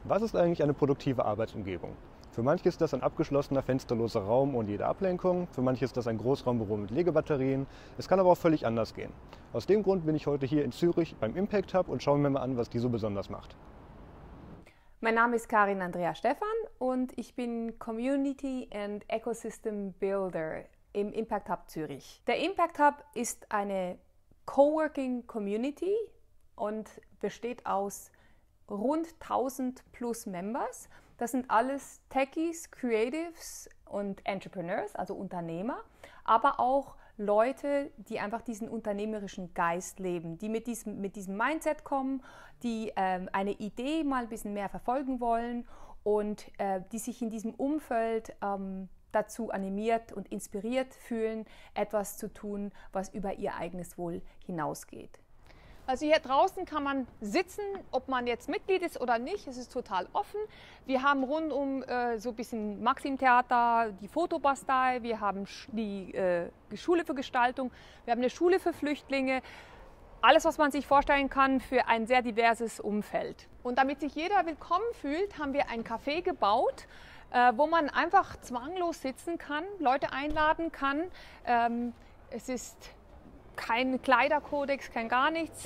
Was ist eigentlich eine produktive Arbeitsumgebung? Für manche ist das ein abgeschlossener, fensterloser Raum ohne jede Ablenkung, für manche ist das ein Großraumbüro mit Legebatterien, es kann aber auch völlig anders gehen. Aus dem Grund bin ich heute hier in Zürich beim Impact Hub und schaue mir mal an, was die so besonders macht. Mein Name ist Karin Andrea Stephan und ich bin Community and Ecosystem Builder im Impact Hub Zürich. Der Impact Hub ist eine Coworking Community und besteht aus rund 1000 plus Members. Das sind alles Techies, Creatives und Entrepreneurs, also Unternehmer, aber auch Leute, die einfach diesen unternehmerischen Geist leben, die mit diesem Mindset kommen, die eine Idee mal ein bisschen mehr verfolgen wollen und die sich in diesem Umfeld dazu animiert und inspiriert fühlen, etwas zu tun, was über ihr eigenes Wohl hinausgeht. Also hier draußen kann man sitzen, ob man jetzt Mitglied ist oder nicht, es ist total offen. Wir haben rundum so ein bisschen Maxim-Theater, die Fotobastei, wir haben die Schule für Gestaltung, wir haben eine Schule für Flüchtlinge. Alles, was man sich vorstellen kann für ein sehr diverses Umfeld. Und damit sich jeder willkommen fühlt, haben wir ein Café gebaut, wo man einfach zwanglos sitzen kann, Leute einladen kann. Es ist kein Kleiderkodex, kein gar nichts.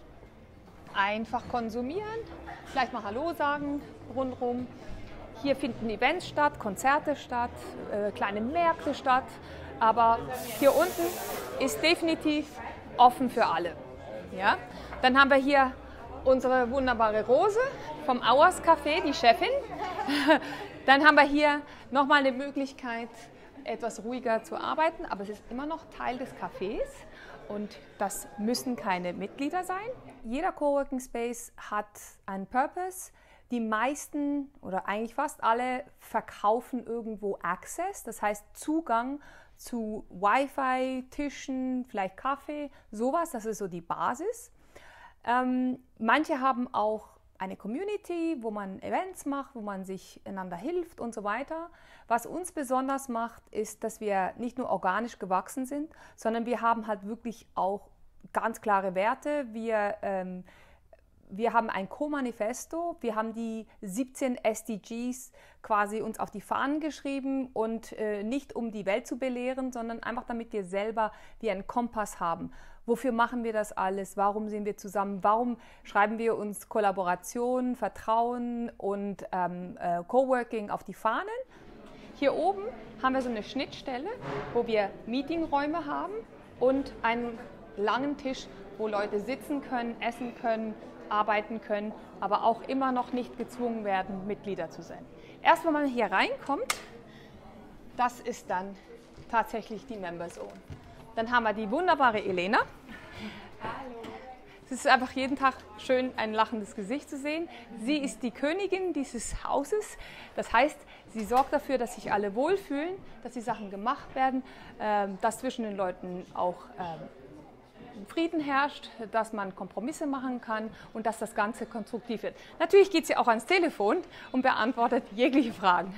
Einfach konsumieren, vielleicht mal Hallo sagen rundherum. Hier finden Events statt, Konzerte statt, kleine Märkte statt. Aber hier unten ist definitiv offen für alle. Ja? Dann haben wir hier unsere wunderbare Rose vom Auers Café, die Chefin. Dann haben wir hier nochmal eine Möglichkeit, etwas ruhiger zu arbeiten, aber es ist immer noch Teil des Cafés. Und das müssen keine Mitglieder sein. Jeder Coworking Space hat einen Purpose. Die meisten oder eigentlich fast alle verkaufen irgendwo Access, das heißt Zugang zu Wi-Fi, Tischen, vielleicht Kaffee, sowas, das ist so die Basis. Manche haben auch eine Community, wo man Events macht, wo man sich einander hilft und so weiter. Was uns besonders macht, ist, dass wir nicht nur organisch gewachsen sind, sondern wir haben halt wirklich auch ganz klare Werte. Wir haben ein Co-Manifesto, wir haben die 17 SDGs quasi uns auf die Fahnen geschrieben und nicht um die Welt zu belehren, sondern einfach damit wir selber wie einen Kompass haben. Wofür machen wir das alles? Warum sind wir zusammen? Warum schreiben wir uns Kollaboration, Vertrauen und Coworking auf die Fahnen? Hier oben haben wir so eine Schnittstelle, wo wir Meetingräume haben und einen langen Tisch, wo Leute sitzen können, essen können, arbeiten können, aber auch immer noch nicht gezwungen werden, Mitglieder zu sein. Erst wenn man hier reinkommt, das ist dann tatsächlich die Member Zone. Dann haben wir die wunderbare Elena. Hallo. Es ist einfach jeden Tag schön, ein lachendes Gesicht zu sehen. Sie ist die Königin dieses Hauses. Das heißt, sie sorgt dafür, dass sich alle wohlfühlen, dass die Sachen gemacht werden, dass zwischen den Leuten auch Frieden herrscht, dass man Kompromisse machen kann und dass das Ganze konstruktiv wird. Natürlich geht sie auch ans Telefon und beantwortet jegliche Fragen.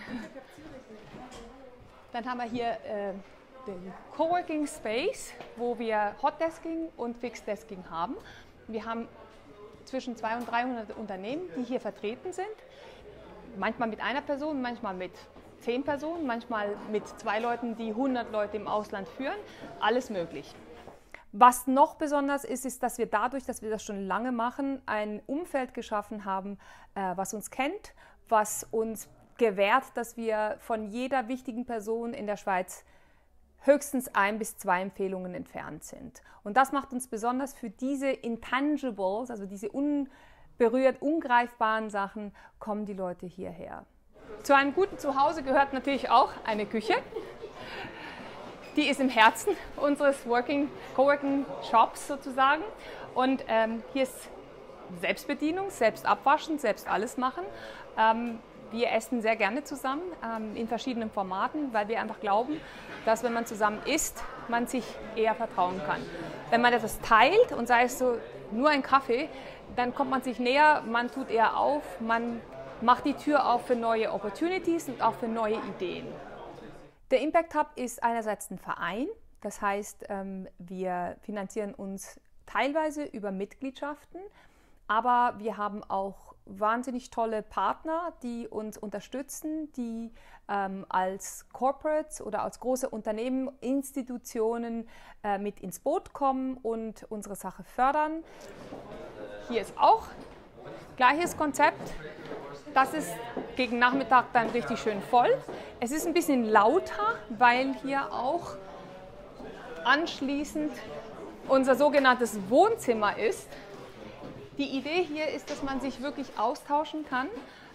Dann haben wir hier den Coworking Space, wo wir Hotdesking und Fixedesking haben. Wir haben zwischen 200 und 300 Unternehmen, die hier vertreten sind. Manchmal mit einer Person, manchmal mit 10 Personen, manchmal mit 2 Leuten, die 100 Leute im Ausland führen. Alles möglich. Was noch besonders ist, ist, dass wir dadurch, dass wir das schon lange machen, ein Umfeld geschaffen haben, was uns kennt, was uns gewährt, dass wir von jeder wichtigen Person in der Schweiz höchstens 1 bis 2 Empfehlungen entfernt sind. Und das macht uns besonders für diese Intangibles, also diese unberührt, ungreifbaren Sachen, kommen die Leute hierher. Zu einem guten Zuhause gehört natürlich auch eine Küche. Die ist im Herzen unseres Coworking Shops sozusagen. Und hier ist Selbstbedienung, selbst abwaschen, selbst alles machen. Wir essen sehr gerne zusammen in verschiedenen Formaten, weil wir einfach glauben, dass wenn man zusammen isst, man sich eher vertrauen kann. Wenn man etwas teilt und sei es so nur ein Kaffee, dann kommt man sich näher, man tut eher auf, man macht die Tür auf für neue Opportunities und auch für neue Ideen. Der Impact Hub ist einerseits ein Verein, das heißt, wir finanzieren uns teilweise über Mitgliedschaften, aber wir haben auch wahnsinnig tolle Partner, die uns unterstützen, die als Corporates oder als große Unternehmen, Institutionen mit ins Boot kommen und unsere Sache fördern. Hier ist auch gleiches Konzept. Das ist gegen Nachmittag dann richtig schön voll. Es ist ein bisschen lauter, weil hier auch anschließend unser sogenanntes Wohnzimmer ist. Die Idee hier ist, dass man sich wirklich austauschen kann,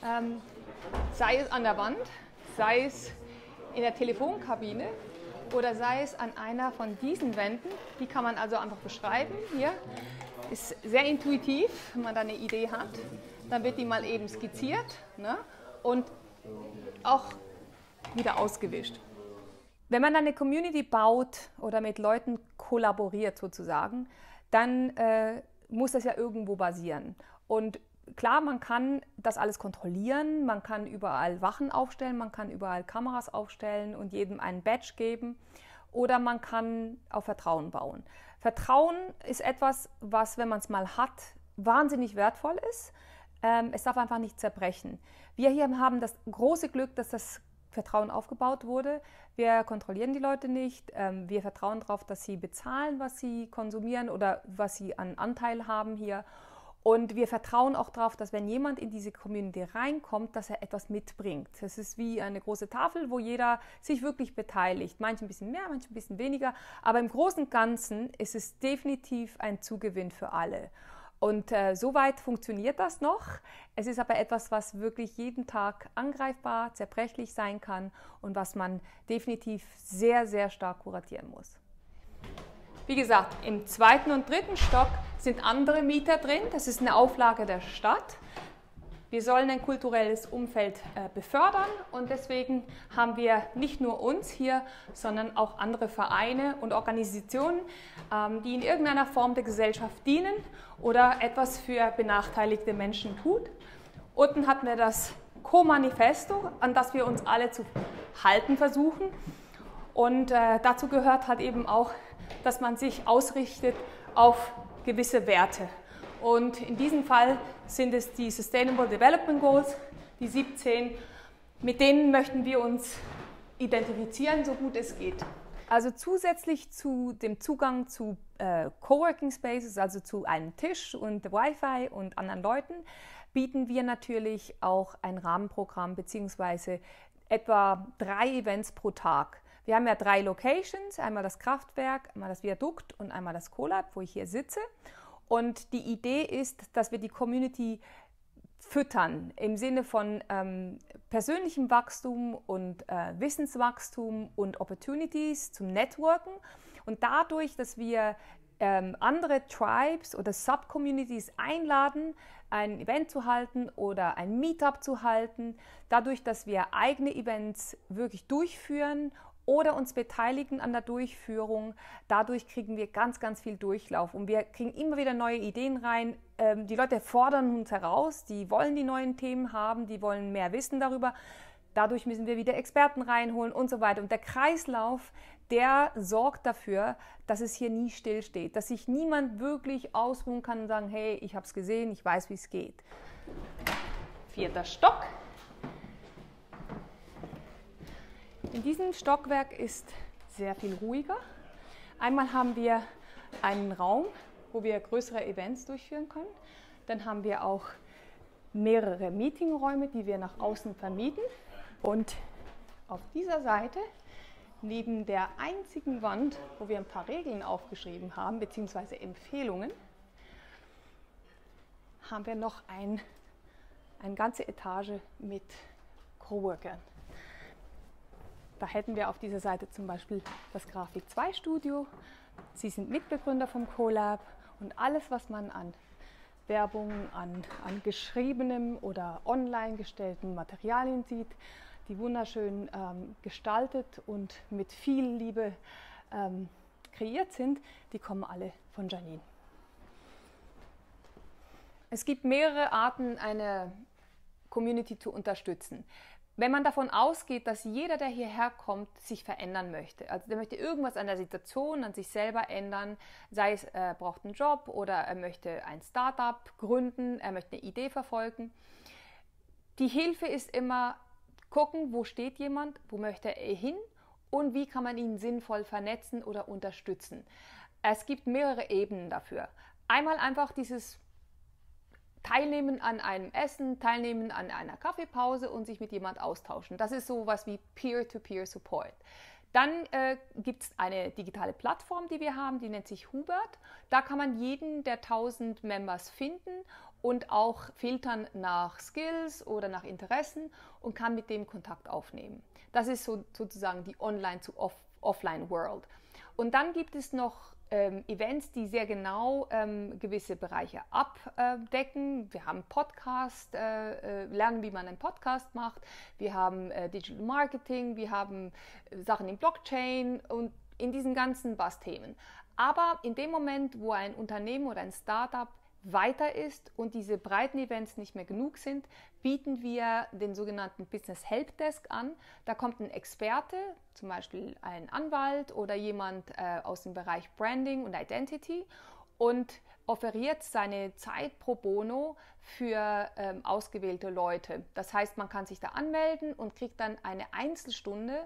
sei es an der Wand, sei es in der Telefonkabine oder sei es an einer von diesen Wänden. Die kann man also einfach beschreiben. Hier ist sehr intuitiv, wenn man da eine Idee hat. Dann wird die mal eben skizziert, ne? Und auch wieder ausgewischt. Wenn man dann eine Community baut oder mit Leuten kollaboriert sozusagen, dann muss das ja irgendwo basieren. Und klar, man kann das alles kontrollieren, man kann überall Wachen aufstellen, man kann überall Kameras aufstellen und jedem einen Badge geben. Oder man kann auf Vertrauen bauen. Vertrauen ist etwas, was, wenn man es mal hat, wahnsinnig wertvoll ist. Es darf einfach nicht zerbrechen. Wir hier haben das große Glück, dass das Vertrauen aufgebaut wurde. Wir kontrollieren die Leute nicht. Wir vertrauen darauf, dass sie bezahlen, was sie konsumieren oder was sie an Anteil haben hier. Und wir vertrauen auch darauf, dass wenn jemand in diese Community reinkommt, dass er etwas mitbringt. Es ist wie eine große Tafel, wo jeder sich wirklich beteiligt. Manche ein bisschen mehr, manche ein bisschen weniger. Aber im Großen und Ganzen ist es definitiv ein Zugewinn für alle. Und soweit funktioniert das noch. Es ist aber etwas, was wirklich jeden Tag angreifbar, zerbrechlich sein kann und was man definitiv sehr, sehr stark kuratieren muss. Wie gesagt, im 2. und 3. Stock sind andere Mieter drin. Das ist eine Auflage der Stadt. Wir sollen ein kulturelles Umfeld befördern und deswegen haben wir nicht nur uns hier, sondern auch andere Vereine und Organisationen, die in irgendeiner Form der Gesellschaft dienen oder etwas für benachteiligte Menschen tut. Unten hatten wir das Co-Manifesto, an das wir uns alle zu halten versuchen. Und dazu gehört halt eben auch, dass man sich ausrichtet auf gewisse Werte. Und in diesem Fall sind es die Sustainable Development Goals, die 17, mit denen möchten wir uns identifizieren, so gut es geht. Also zusätzlich zu dem Zugang zu Coworking Spaces, also zu einem Tisch und Wi-Fi und anderen Leuten, bieten wir natürlich auch ein Rahmenprogramm bzw. etwa 3 Events pro Tag. Wir haben ja 3 Locations, einmal das Kraftwerk, einmal das Viadukt und einmal das CoLab, wo ich hier sitze. Und die Idee ist, dass wir die Community füttern im Sinne von persönlichem Wachstum und Wissenswachstum und Opportunities zum Networken. Und dadurch, dass wir andere Tribes oder Subcommunities einladen, ein Event zu halten oder ein Meetup zu halten, dadurch, dass wir eigene Events wirklich durchführen oder uns beteiligen an der Durchführung. Dadurch kriegen wir ganz, ganz viel Durchlauf und wir kriegen immer wieder neue Ideen rein. Die Leute fordern uns heraus, die wollen die neuen Themen haben, die wollen mehr wissen darüber. Dadurch müssen wir wieder Experten reinholen und so weiter. Und der Kreislauf, der sorgt dafür, dass es hier nie stillsteht, dass sich niemand wirklich ausruhen kann und sagen, hey, ich habe es gesehen, ich weiß, wie es geht. 4. Stock. In diesem Stockwerk ist sehr viel ruhiger. Einmal haben wir einen Raum, wo wir größere Events durchführen können. Dann haben wir auch mehrere Meetingräume, die wir nach außen vermieten. Und auf dieser Seite, neben der einzigen Wand, wo wir ein paar Regeln aufgeschrieben haben, beziehungsweise Empfehlungen, haben wir noch eine ganze Etage mit Coworkern. Da hätten wir auf dieser Seite zum Beispiel das Grafik 2 Studio. Sie sind Mitbegründer vom CoLab und alles, was man an Werbung, an geschriebenem oder online gestellten Materialien sieht, die wunderschön gestaltet und mit viel Liebe kreiert sind, die kommen alle von Janine. Es gibt mehrere Arten, eine Community zu unterstützen. Wenn man davon ausgeht, dass jeder, der hierher kommt, sich verändern möchte, also der möchte irgendwas an der Situation, an sich selber ändern, sei es, er braucht einen Job oder er möchte ein Startup gründen, er möchte eine Idee verfolgen. Die Hilfe ist immer gucken, wo steht jemand, wo möchte er hin und wie kann man ihn sinnvoll vernetzen oder unterstützen. Es gibt mehrere Ebenen dafür. Einmal einfach dieses Teilnehmen an einem Essen, teilnehmen an einer Kaffeepause und sich mit jemand austauschen. Das ist sowas wie Peer-to-Peer-Support. Dann gibt es eine digitale Plattform, die wir haben, die nennt sich Hubert. Da kann man jeden der 1000 Members finden und auch filtern nach Skills oder nach Interessen und kann mit dem Kontakt aufnehmen. Das ist sozusagen die Online-to-Offline-World. Und dann gibt es noch Events, die sehr genau gewisse Bereiche abdecken. Wir haben Podcast, lernen, wie man einen Podcast macht. Wir haben Digital Marketing, wir haben Sachen in Blockchain und in diesen ganzen Bass-Themen. Aber in dem Moment, wo ein Unternehmen oder ein Startup weiter ist und diese breiten Events nicht mehr genug sind, bieten wir den sogenannten Business Helpdesk an. Da kommt ein Experte, zum Beispiel ein Anwalt oder jemand aus dem Bereich Branding und Identity und offeriert seine Zeit pro bono für ausgewählte Leute. Das heißt, man kann sich da anmelden und kriegt dann eine Einzelstunde,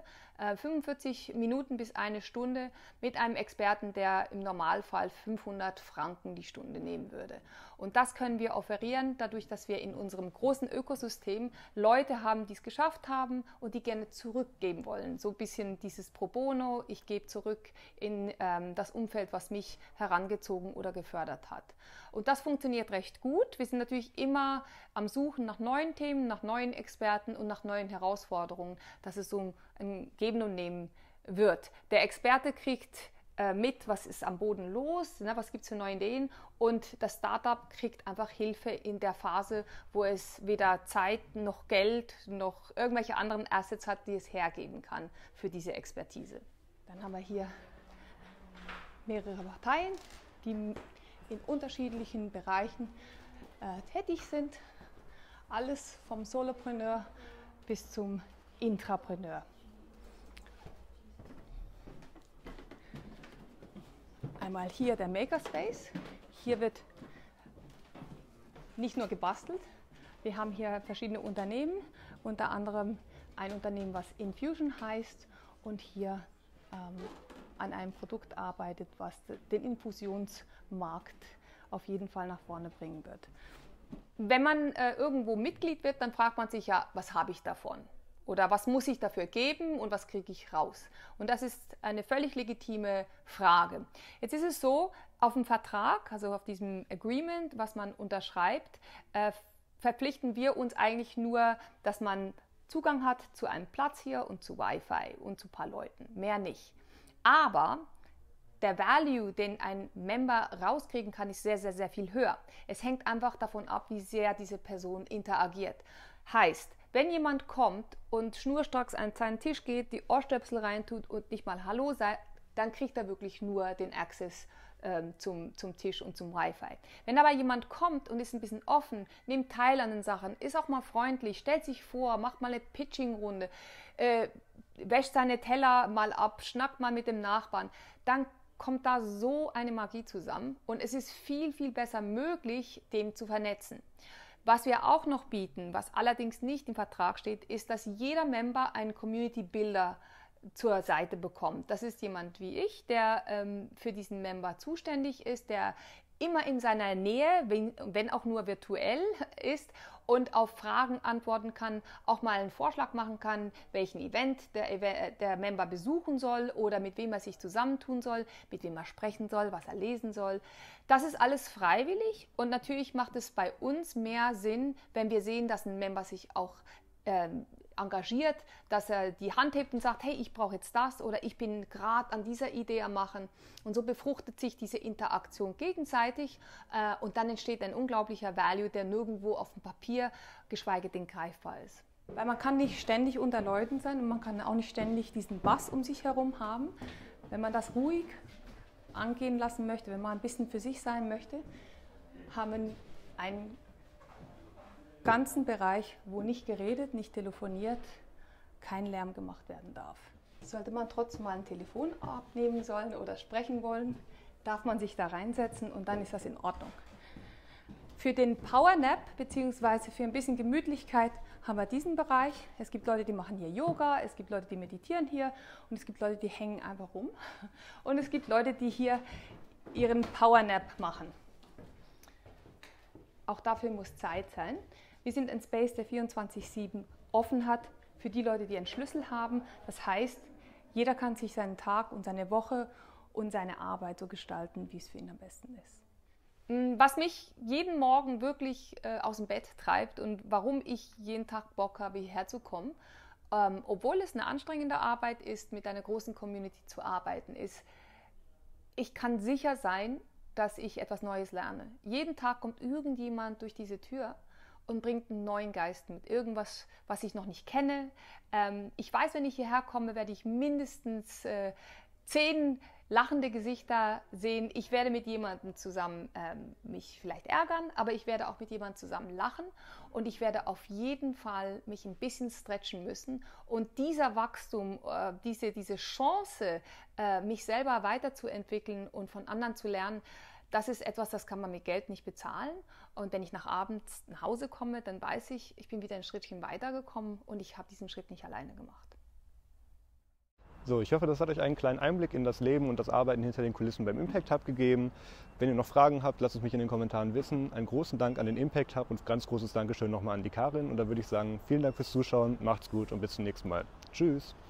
45 Minuten bis eine Stunde mit einem Experten, der im Normalfall 500 Franken die Stunde nehmen würde. Und das können wir offerieren, dadurch, dass wir in unserem großen Ökosystem Leute haben, die es geschafft haben und die gerne zurückgeben wollen. So ein bisschen dieses Pro Bono, ich gebe zurück in das Umfeld, was mich herangezogen oder gefördert hat. Und das funktioniert recht gut. Wir sind natürlich immer am Suchen nach neuen Themen, nach neuen Experten und nach neuen Herausforderungen, dass es so ein Geben und Nehmen wird. Der Experte kriegt mit, was ist am Boden los, ne, was gibt es für neue Ideen und das Startup kriegt einfach Hilfe in der Phase, wo es weder Zeit noch Geld noch irgendwelche anderen Assets hat, die es hergeben kann für diese Expertise. Dann haben wir hier mehrere Parteien, die in unterschiedlichen Bereichen tätig sind. Alles vom Solopreneur bis zum Intrapreneur. Einmal hier der Makerspace. Hier wird nicht nur gebastelt. Wir haben hier verschiedene Unternehmen, unter anderem ein Unternehmen, was Infusion heißt und hier an einem Produkt arbeitet, was den Infusionsmarkt auf jeden Fall nach vorne bringen wird. Wenn man irgendwo Mitglied wird, dann fragt man sich ja, was habe ich davon? Oder was muss ich dafür geben und was kriege ich raus? Und das ist eine völlig legitime Frage. Jetzt ist es so, auf dem Vertrag, also auf diesem Agreement, was man unterschreibt, verpflichten wir uns eigentlich nur, dass man Zugang hat zu einem Platz hier und zu Wi-Fi und zu ein paar Leuten, mehr nicht. Aber der Value, den ein Member rauskriegen kann, ist sehr, sehr, sehr viel höher. Es hängt einfach davon ab, wie sehr diese Person interagiert. Heißt, wenn jemand kommt und schnurstracks an seinen Tisch geht, die Ohrstöpsel reintut und nicht mal Hallo sagt, dann kriegt er wirklich nur den Access zum Tisch und zum Wi-Fi. Wenn aber jemand kommt und ist ein bisschen offen, nimmt teil an den Sachen, ist auch mal freundlich, stellt sich vor, macht mal eine Pitching-Runde, wäscht seine Teller mal ab, schnackt mal mit dem Nachbarn, dann kommt da so eine Magie zusammen und es ist viel, viel besser möglich, den zu vernetzen. Was wir auch noch bieten, was allerdings nicht im Vertrag steht, ist, dass jeder Member einen Community Builder zur Seite bekommt. Das ist jemand wie ich, der für diesen Member zuständig ist, der immer in seiner Nähe, wenn auch nur virtuell ist und auf Fragen antworten kann, auch mal einen Vorschlag machen kann, welchen Event der Member besuchen soll oder mit wem er sich zusammentun soll, mit wem er sprechen soll, was er lesen soll. Das ist alles freiwillig und natürlich macht es bei uns mehr Sinn, wenn wir sehen, dass ein Member sich auch engagiert, dass er die Hand hebt und sagt, hey, ich brauche jetzt das oder ich bin gerade an dieser Idee am Machen. Und so befruchtet sich diese Interaktion gegenseitig und dann entsteht ein unglaublicher Value, der nirgendwo auf dem Papier, geschweige denn greifbar ist. Weil man kann nicht ständig unter Leuten sein und man kann auch nicht ständig diesen Bass um sich herum haben. Wenn man das ruhig angehen lassen möchte, wenn man ein bisschen für sich sein möchte, haben wir ein ganzen Bereich, wo nicht geredet, nicht telefoniert, kein Lärm gemacht werden darf. Sollte man trotzdem mal ein Telefon abnehmen sollen oder sprechen wollen, darf man sich da reinsetzen und dann ist das in Ordnung. Für den Powernap bzw. für ein bisschen Gemütlichkeit haben wir diesen Bereich. Es gibt Leute, die machen hier Yoga, es gibt Leute, die meditieren hier und es gibt Leute, die hängen einfach rum. Und es gibt Leute, die hier ihren Powernap machen. Auch dafür muss Zeit sein. Wir sind ein Space, der 24/7 offen hat für die Leute, die einen Schlüssel haben. Das heißt, jeder kann sich seinen Tag und seine Woche und seine Arbeit so gestalten, wie es für ihn am besten ist. Was mich jeden Morgen wirklich aus dem Bett treibt und warum ich jeden Tag Bock habe, hierher zu kommen, obwohl es eine anstrengende Arbeit ist, mit einer großen Community zu arbeiten, ist, ich kann sicher sein, dass ich etwas Neues lerne. Jeden Tag kommt irgendjemand durch diese Tür und bringt einen neuen Geist mit. Irgendwas, was ich noch nicht kenne. Ich weiß, wenn ich hierher komme, werde ich mindestens 10 lachende Gesichter sehen. Ich werde mit jemandem zusammen mich vielleicht ärgern, aber ich werde auch mit jemandem zusammen lachen und ich werde auf jeden Fall mich ein bisschen stretchen müssen. Und dieser Wachstum, diese Chance, mich selber weiterzuentwickeln und von anderen zu lernen, das ist etwas, das kann man mit Geld nicht bezahlen. Und wenn ich nach abends nach Hause komme, dann weiß ich, ich bin wieder ein Schrittchen weitergekommen und ich habe diesen Schritt nicht alleine gemacht. So, ich hoffe, das hat euch einen kleinen Einblick in das Leben und das Arbeiten hinter den Kulissen beim Impact Hub gegeben. Wenn ihr noch Fragen habt, lasst es mich in den Kommentaren wissen. Einen großen Dank an den Impact Hub und ganz großes Dankeschön nochmal an die Karin. Und da würde ich sagen, vielen Dank fürs Zuschauen, macht's gut und bis zum nächsten Mal. Tschüss!